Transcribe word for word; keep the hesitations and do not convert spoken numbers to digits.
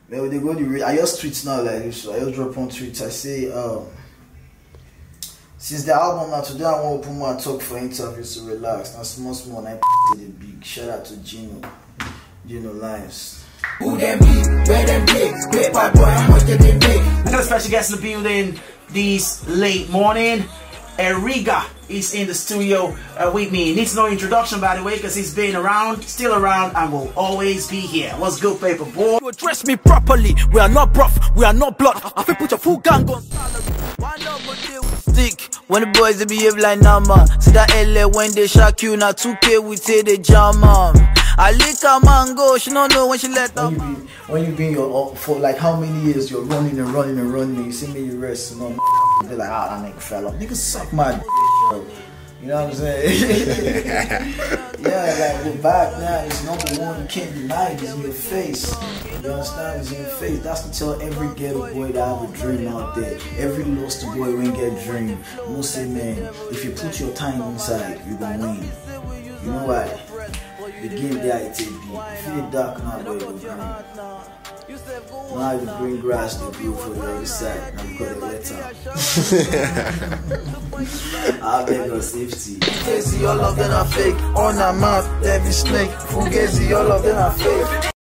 Then they go to I just tweets now like this. So I just drop on tweets. I say, um, since the album now today, I want to put my talk for interviews to relax. Now small small, I did it big. Shout out to Gino, Gino Lives. Who them be? Where them be? Paper boy, how much did they make? I got a special guest in the building this late morning. Eriga is in the studio uh, with me. Needs no introduction, by the way, because he's been around, still around, and will always be here. What's good, paper boy? You address me properly. We are not rough, we are not blood. I feel put your full gang on salary. Why not go deal with stick? When the boys they behave like Nama. See that L A when they shock you, now two K we say they jam um. I lick a mango, she don't know when she let when up. you be when you been your for like how many years you're running and running and running and you see me you rest and all they're like, ah, that nigga fell off. Nigga suck my d, bro. You know what I'm saying? Yeah, like we're back now. It's number one. You can't deny it. It's in your face. You understand? It's in your face. That's to tell every ghetto boy that have a dream out there. Every lost boy when get a dream. I'm say, man, if you put your time inside, you gonna win. You know why? The game there it be. If you're dark now, boy, you're green. Now the green grass, the view for the other side. Now we got a letter. I'll beg your safety. Fugazi, all of them are fake. On a map, every snake. Fugazi, all of them are fake.